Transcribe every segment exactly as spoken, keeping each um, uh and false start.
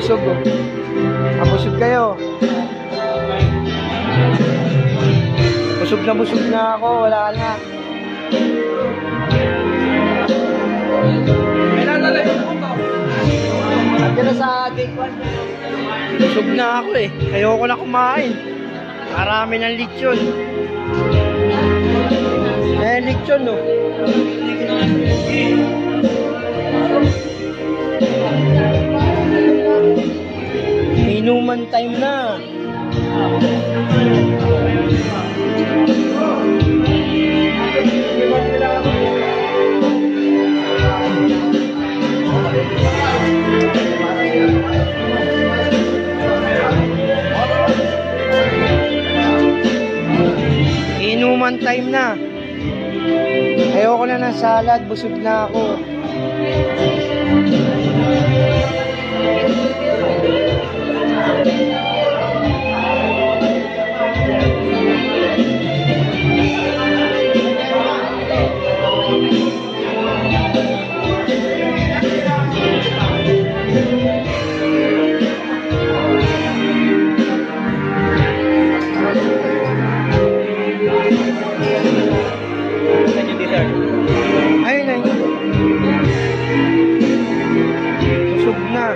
busog oh. Mabusog kayo. Busog na busog na ako, wala na. Nandiyan na sa ating busog na ako eh. Ayoko na kumain. Marami ng lechon. Eh, lechon no. Inuman time na. Inuman time na. Ayoko na ng salad, busog na ako. Ayun na yun. Busog na.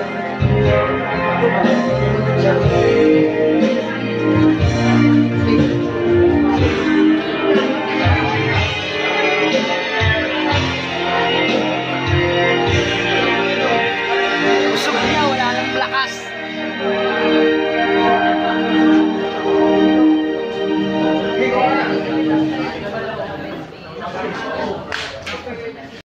Busog na, wala nang lakas.